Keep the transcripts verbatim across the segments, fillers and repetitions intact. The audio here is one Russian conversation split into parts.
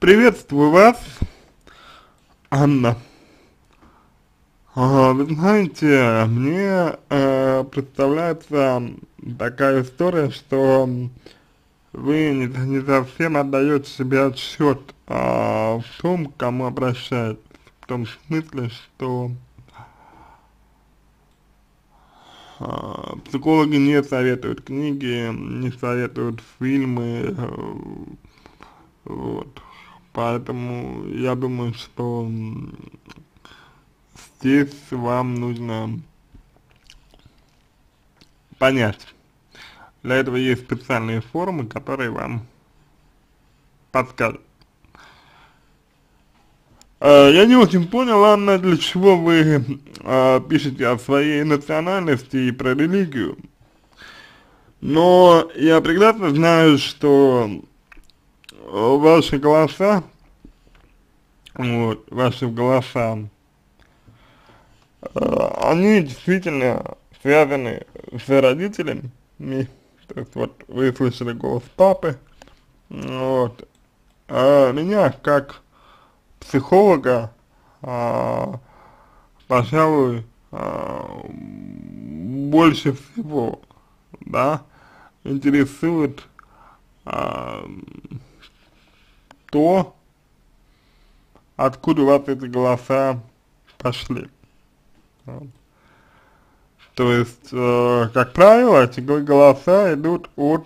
Приветствую вас, Анна. А, Вы знаете, мне э, представляется такая история, что вы не, не совсем отдаете себе отсчет а, в том, к кому обращаетесь. В том смысле, что а, психологи не советуют книги, не советуют фильмы, э, вот. Поэтому я думаю, что м, здесь вам нужно понять. Для этого есть специальные форумы, которые вам подскажут. Э, Я не очень понял, Анна, для чего вы э, пишете о своей национальности и про религию, но я прекрасно знаю, что э, ваши голоса, вот, ваши голоса, э, они действительно связаны с родителями. То есть вот вы слышали голос папы, вот, а меня как психолога, а, пожалуй, а, больше всего, да, интересует а, то, откуда у вас эти голоса пошли. Вот. То есть, э, как правило, эти гол- голоса идут от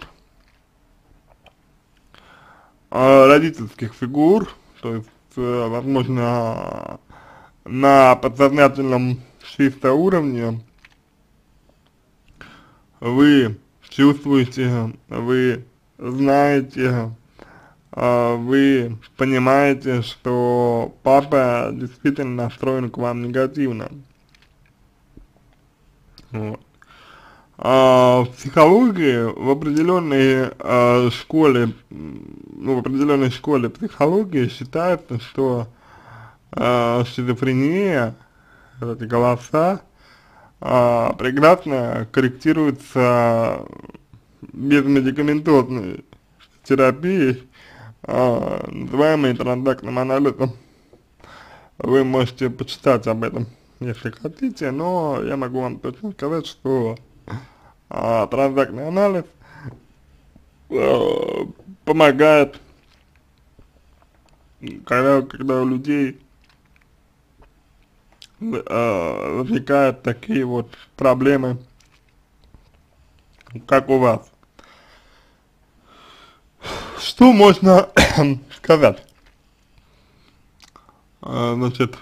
э, родительских фигур, то есть, э, возможно, на подсознательном чисто уровне вы чувствуете, вы знаете, э, вы понимаете, что папа действительно настроен к вам негативно. Вот. А, в психологии в определенной а, школе, м, ну, в определенной школе психологии считается, что а, шизофрения, вот эти голоса, а, прекрасно корректируются без медикаментозной терапии, а, называемой транзактным анализом. Вы можете почитать об этом, если хотите, но я могу вам точно сказать, что а, транзактный анализ э, помогает, когда, когда у людей э, возникают такие вот проблемы, как у вас. Что можно сказать? Э, значит,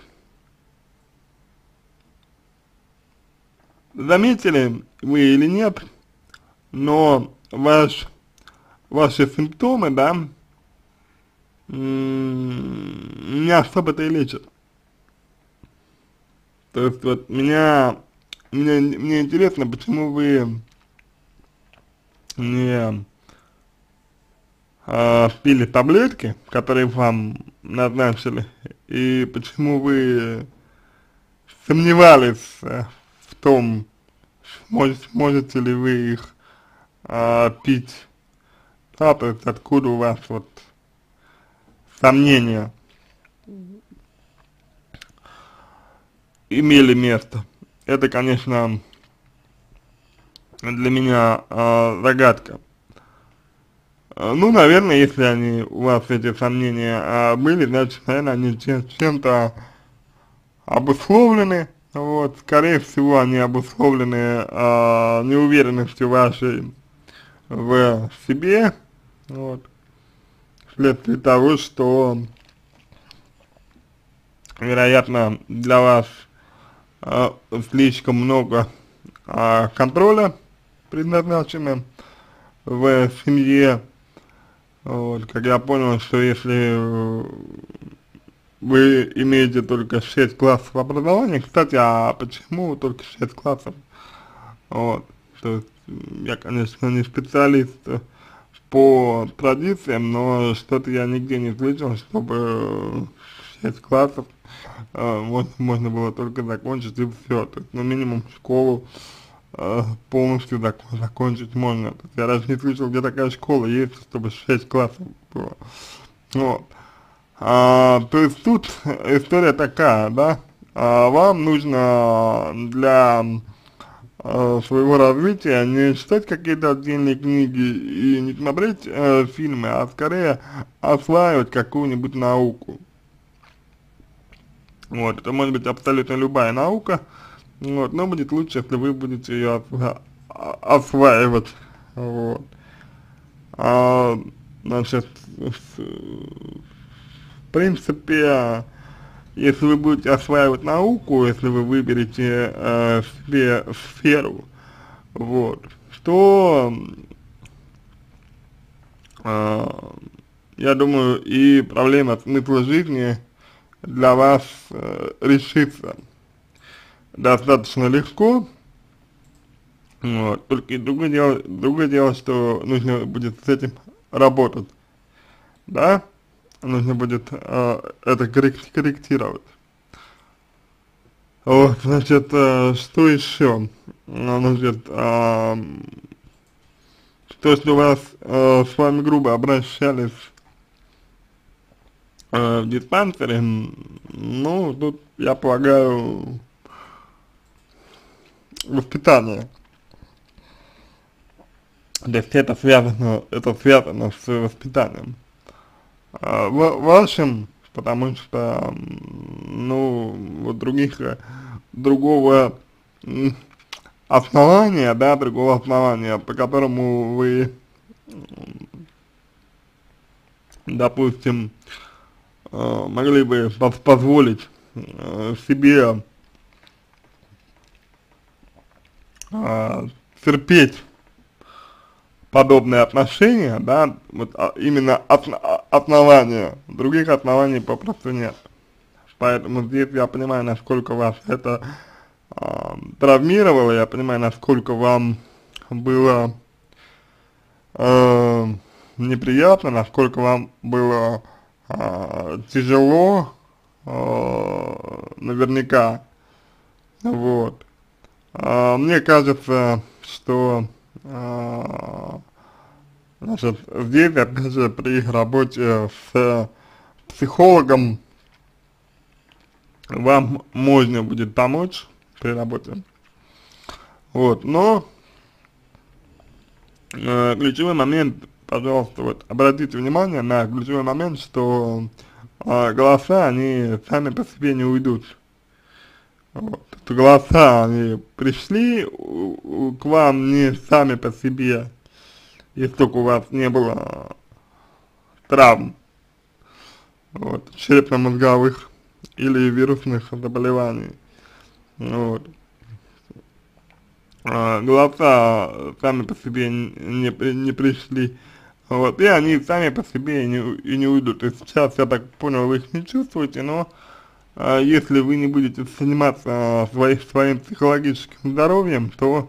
заметили вы или нет, но ваш, ваши симптомы, да, м, не особо-то и лечат. То есть вот меня, мне, мне интересно, почему вы не а, пили таблетки, которые вам назначили, и почему вы сомневались э, в том, сможете, сможете ли вы их а, пить, да, то есть откуда у вас вот сомнения имели место. Это, конечно, для меня а, загадка. А, Ну, наверное, если они у вас эти сомнения а, были, значит, наверное, они чем- чем-то обусловлены, вот, скорее всего, они обусловлены а, неуверенностью вашей в себе, вот, вследствие того, что, вероятно, для вас а, слишком много а, контроля предназначено в семье, вот, как я понял, что если э, вы имеете только шесть классов образования, кстати, а почему только шесть классов? Вот, то есть, м, я, конечно, не специалист э, по традициям, но что-то я нигде не слышал, чтобы шесть классов э, можно, можно было только закончить и все, то есть, ну, минимум школу э, полностью зак закончить можно. То есть, я даже не слышал, где такая школа есть, чтобы шесть классов было. Вот. А, то есть тут история такая, да, а, вам нужно для э, своего развития не читать какие-то отдельные книги и не смотреть э, фильмы, а скорее осваивать какую-нибудь науку. Вот, это может быть абсолютно любая наука, вот, но будет лучше, если вы будете ее осва осваивать, вот. А, значит, в, в принципе, если вы будете осваивать науку, если вы выберете э, себе сферу, вот, то, э, я думаю, и проблема смысла жизни для вас э, решится достаточно легко. Вот. Только другое дело, другое дело, что нужно будет с этим работать, да, нужно будет э, это коррек корректировать. Вот, значит, э, что еще? Значит, э, то, что вас э, с вами грубо обращались э, в диспансере, ну, тут, я полагаю, воспитание. То есть это связано, это связано с воспитанием а, в, вашим, потому что, ну, вот других, другого основания, да, другого основания, по которому вы, допустим, могли бы позволить себе терпеть подобные отношения, да, вот а, именно осно, основания, других оснований попросту нет. Поэтому здесь я понимаю, насколько вас это а, травмировало, я понимаю, насколько вам было а, неприятно, насколько вам было а, тяжело, а, наверняка, вот. А, мне кажется, что а, значит, здесь, опять же, при работе с психологом вам можно будет помочь при работе, вот, но э, ключевой момент, пожалуйста, вот, обратите внимание на ключевой момент, что э, голоса, они сами по себе не уйдут. Вот. Голоса, они пришли у, у, к вам не сами по себе, если только у вас не было травм, вот, черепно-мозговых или вирусных заболеваний, вот. А, голоса сами по себе не, не пришли, вот, и они сами по себе и не, и не уйдут. И сейчас, я так понял, вы их не чувствуете, но а, если вы не будете заниматься а, своим, своим психологическим здоровьем, то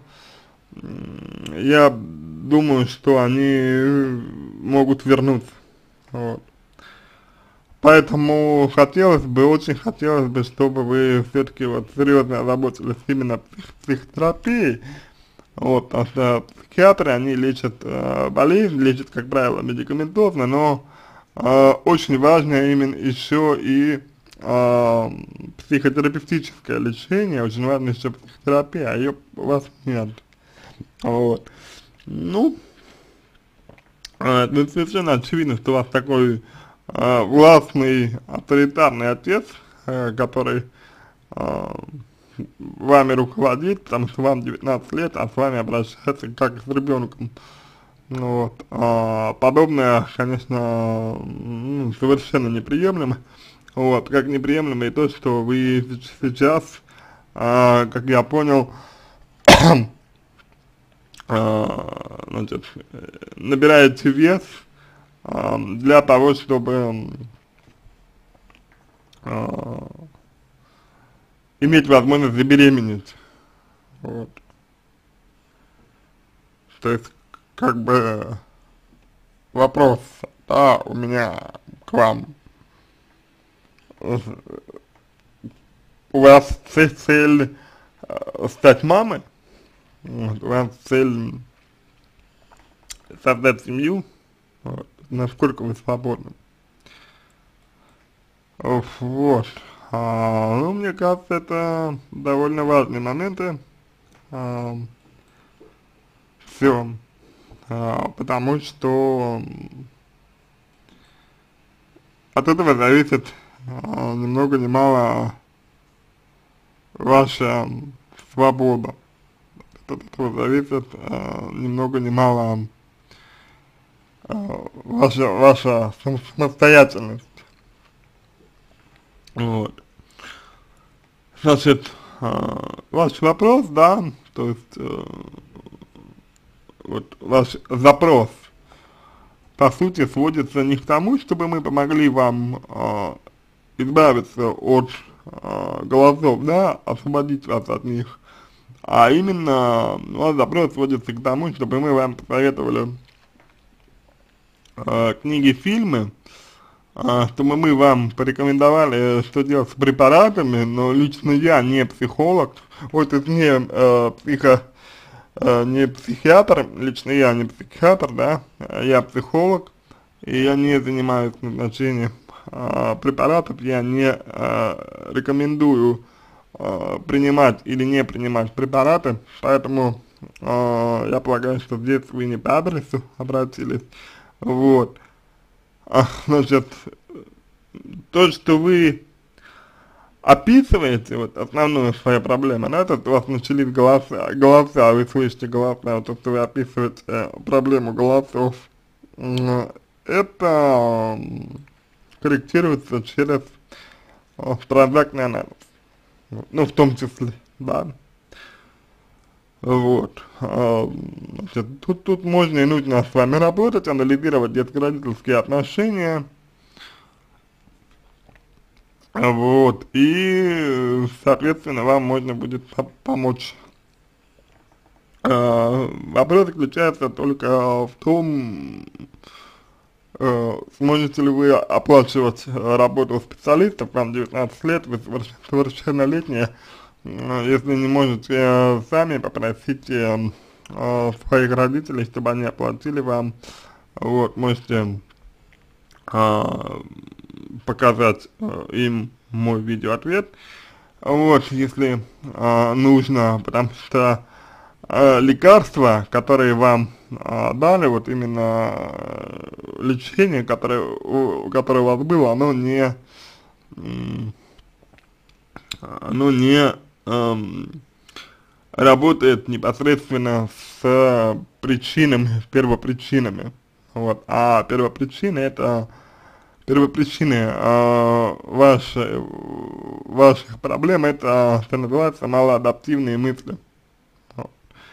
я думаю, что они могут вернуться, вот. Поэтому хотелось бы, очень хотелось бы, чтобы вы все-таки вот серьезно озаботились именно псих психотерапией, вот, потому что психиатры, они лечат э, болезнь, лечат, как правило, медикаментозно, но э, очень важно именно еще и э, психотерапевтическое лечение, очень важно еще психотерапия, а ее у вас нет, вот. Ну, э, это совершенно очевидно, что у вас такой э, властный, авторитарный отец, э, который э, вами руководит, потому что вам девятнадцать лет, а с вами обращается как с ребенком. Ну, вот. А, подобное, конечно, ну, совершенно неприемлемо. Вот, как неприемлемо и то, что вы сейчас, а, как я понял, а, значит, набираете вес а, для того, чтобы а, иметь возможность забеременеть, вот. То есть, как бы, вопрос, да, у меня к вам. У вас цель, цель э, стать мамой, вот, у вас цель создать семью, вот, насколько вы свободны. Уф, вот. А, ну, мне кажется, это довольно важные моменты, а, все, а, потому что от этого зависит а, ни много ни мало ваша свобода. От этого зависит а, ни много ни мало а, ваша, ваша сам- самостоятельность. Вот. Значит, а, ваш вопрос, да, то есть э, вот ваш запрос, по сути, сводится не к тому, чтобы мы помогли вам э, избавиться от э, голосов, да, освободить вас от них, а именно ваш запрос сводится к тому, чтобы мы вам посоветовали э, книги, фильмы, э, чтобы мы вам порекомендовали, что делать с препаратами, но лично я не психолог, вот это не э, психо э, не психиатр, лично я не психиатр, да, э, я психолог, и я не занимаюсь назначением э, препаратов, я не э, рекомендую э, принимать или не принимать препараты, поэтому э, я полагаю, что здесь вы не по адресу обратились, вот. А, значит, то, что вы описываете вот основную свою проблему, да, тут у вас начались голоса, голоса, вы слышите голоса, вот то, что вы описываете э, проблему голосов, м, это м, корректируется через э, транзактный анализ, вот, ну, в том числе, да, вот, а, значит, тут, тут можно и нужно с вами работать, анализировать детско-родительские отношения, вот, и, соответственно, вам можно будет по помочь. Э, вопрос заключается только в том, э, сможете ли вы оплачивать э, работу специалистов, вам девятнадцать лет, вы соверш- совершеннолетние, э, если не можете э, сами, попросите э, своих родителей, чтобы они оплатили вам, вот, можете а, показать а, им мой видеоответ, вот, если а, нужно, потому что а, лекарства, которые вам а, дали, вот именно а, лечение, которое, у, которое у вас было, оно не, м, оно не ам, работает непосредственно с причинами, первопричинами, вот, а первопричина это первопричины э, ваши, ваших проблем это, что называется, малоадаптивные мысли. Вот.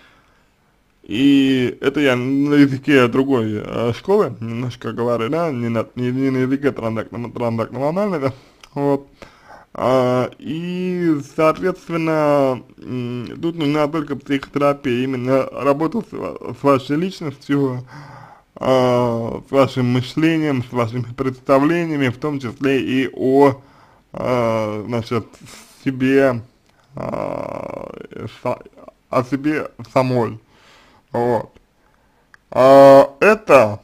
И это я на языке другой э, школы немножко говорю, да, не на, не, не на языке транзактного, транзактного анализа, вот. А, и, соответственно, м, тут нужна только психотерапия, именно работа с, ва- с вашей личностью, а, с вашим мышлением, с вашими представлениями, в том числе и о, а, значит, себе, а, са- о себе самой, вот. А, это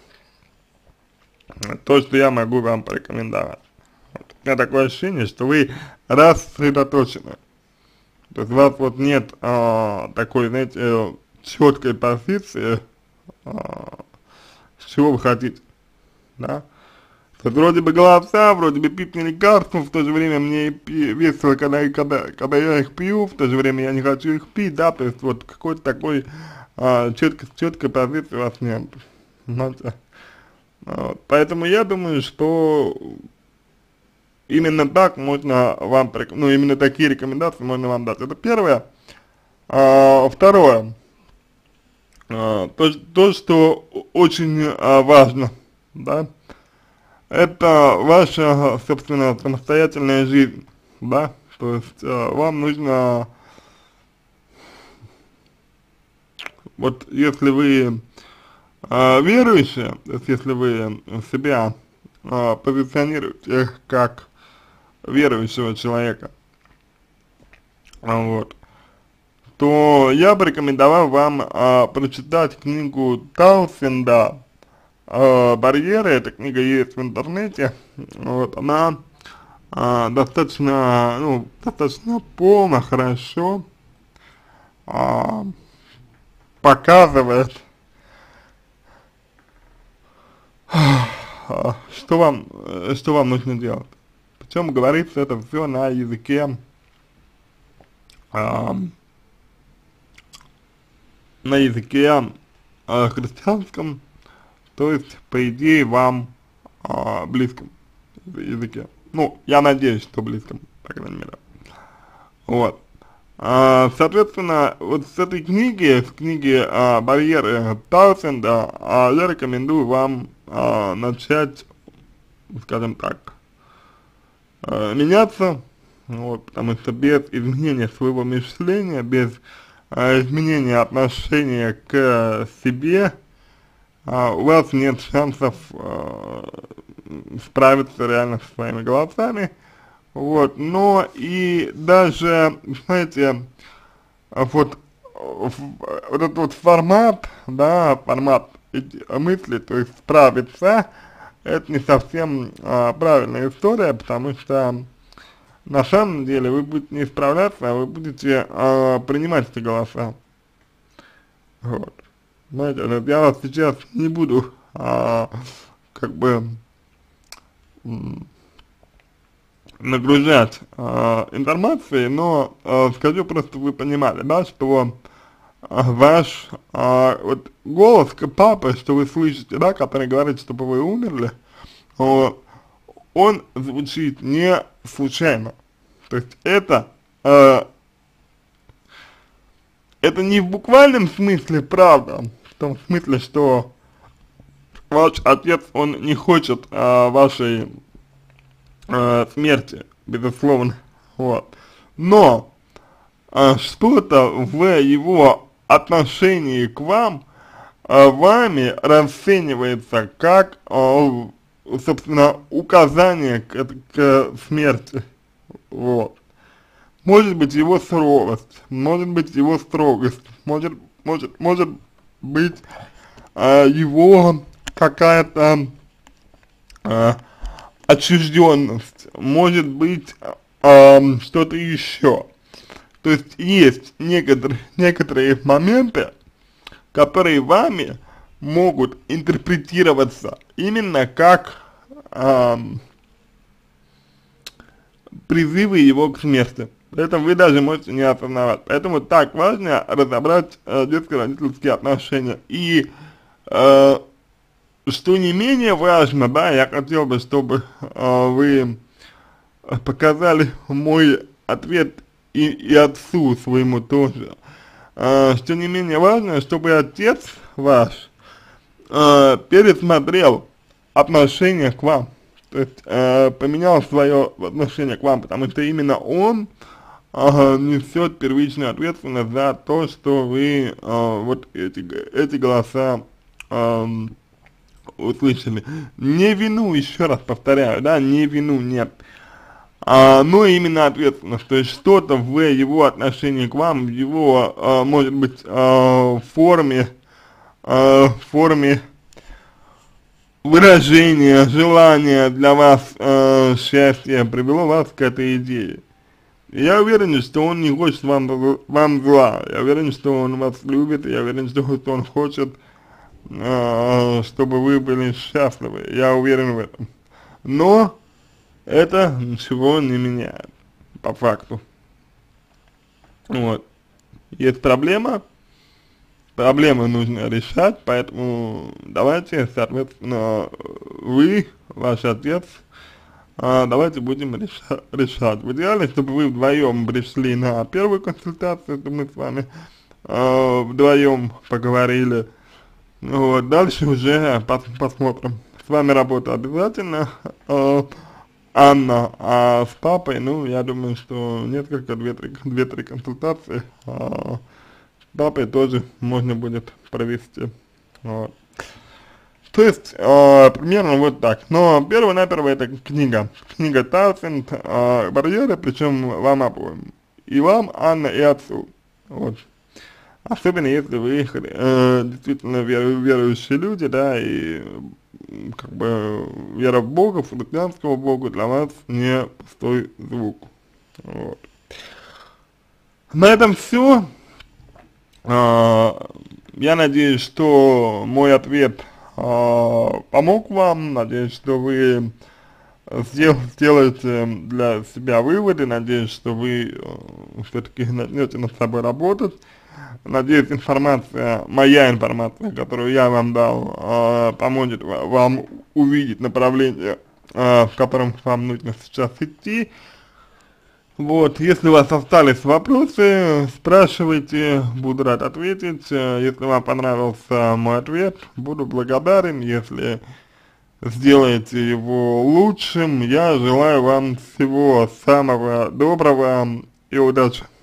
то, что я могу вам порекомендовать. Вот. У меня такое ощущение, что вы рассредоточены, то есть у вас вот нет а, такой, знаете, четкой позиции, а, с чего вы хотите, да. Вот вроде бы голоса, вроде бы пить не лекарства, в то же время мне и пи- весело, когда, когда, когда я их пью, в то же время я не хочу их пить, да, то есть вот какой-то такой а, четкой, четкой позиции у вас нет, знаете. Вот. Поэтому я думаю, что именно так можно вам, порек- ну именно такие рекомендации можно вам дать. Это первое. А, второе. А, то, то, что очень а, важно, да, это ваша, собственно, самостоятельная жизнь, да, то есть э, вам нужно, вот если вы э, верующие, то есть если вы себя э, позиционируете как верующего человека, а, вот, то я бы рекомендовал вам э, прочитать книгу Таусенда э, «Барьеры», эта книга есть в интернете, вот, она а, достаточно, ну, достаточно полно, хорошо а, показывает, а, что вам, э, что вам нужно делать. Причем говорится это все на языке, а, на языке а, христианском, то есть, по идее, вам а, близком языке. Ну, я надеюсь, что близком, по крайней мере. Вот. А, соответственно, вот с этой книги, с книги а, «Барьеры Таусенда», а, я рекомендую вам а, начать, скажем так, а, меняться, вот, потому что без изменения своего мышления, без а, изменения отношения к себе, а, у вас нет шансов а, справиться реально со своими голосами. Вот, но и даже, знаете, вот, вот этот вот формат, да, формат мысли, то есть справиться, это не совсем а, правильная история, потому что на самом деле вы будете не справляться, а вы будете а, принимать эти голоса. Вот. Знаете, вот я вас сейчас не буду а, как бы нагружать э, информацией, но э, скажу просто, чтобы вы понимали, да, что э, ваш э, вот голос папы, что вы слышите, да, который говорит, чтобы вы умерли, э, он звучит не случайно. То есть это, э, это не в буквальном смысле правда, в том смысле, что ваш отец, он не хочет э, вашей э, смерти, безусловно, вот. Но э, что-то в его отношении к вам, э, вами расценивается как, э, собственно, указание к, к смерти, вот. Может быть его суровость, может быть его строгость, может, может, может быть э, его какая-то э, отчужденность, может быть э, что-то еще. То есть есть некоторые, некоторые моменты, которые вами могут интерпретироваться именно как э, призывы его к смерти. При этом вы даже можете не осознавать. Поэтому так важно разобрать э, детско-родительские отношения. И э, что не менее важно, да, я хотел бы, чтобы э, вы показали мой ответ и, и отцу своему тоже. Э, что не менее важно, чтобы отец ваш э, пересмотрел отношение к вам. То есть э, поменял свое отношение к вам, потому что именно он э, несет первичную ответственность за то, что вы э, вот эти, эти голоса э, услышали. Не вину, еще раз повторяю, да, не вину нет, а, но именно ответственность, то есть что-то в его отношении к вам, в его, а, может быть, а, форме, а, форме выражения, желания для вас а, счастья привело вас к этой идее. Я уверен, что он не хочет вам, вам зла, я уверен, что он вас любит, я уверен, что он хочет, э, чтобы вы были счастливы, я уверен в этом. Но это ничего не меняет, по факту. Вот. Есть проблема, проблемы нужно решать, поэтому давайте, соответственно, вы, ваш отец, а, давайте будем реша решать. В идеале, чтобы вы вдвоем пришли на первую консультацию, чтобы мы с вами а, вдвоем поговорили. Вот, дальше уже пос посмотрим. С вами работа обязательно, а, Анна, а с папой, ну, я думаю, что несколько, две-три консультации а, с папой тоже можно будет провести. Вот. То есть, э, примерно вот так. Но перво-наперво это книга. Книга Таусенд, э, «Барьеры», причем вам обоим. И вам, Анна, и отцу. Вот. Особенно если вы э, действительно веру, верующие люди, да, и м, как бы вера в Бога, в христианского Бога для вас не пустой звук. Вот. На этом все. Я надеюсь, что мой ответ а, помог вам. Надеюсь, что вы сдел сделаете для себя выводы. Надеюсь, что вы э, все-таки начнете над собой работать. Надеюсь, информация, моя информация, которую я вам дал, э, поможет ва- вам увидеть направление, э, в котором вам нужно сейчас идти. Вот, если у вас остались вопросы, спрашивайте, буду рад ответить. Э, Если вам понравился мой ответ, буду благодарен. Если сделаете его лучшим, я желаю вам всего самого доброго и удачи.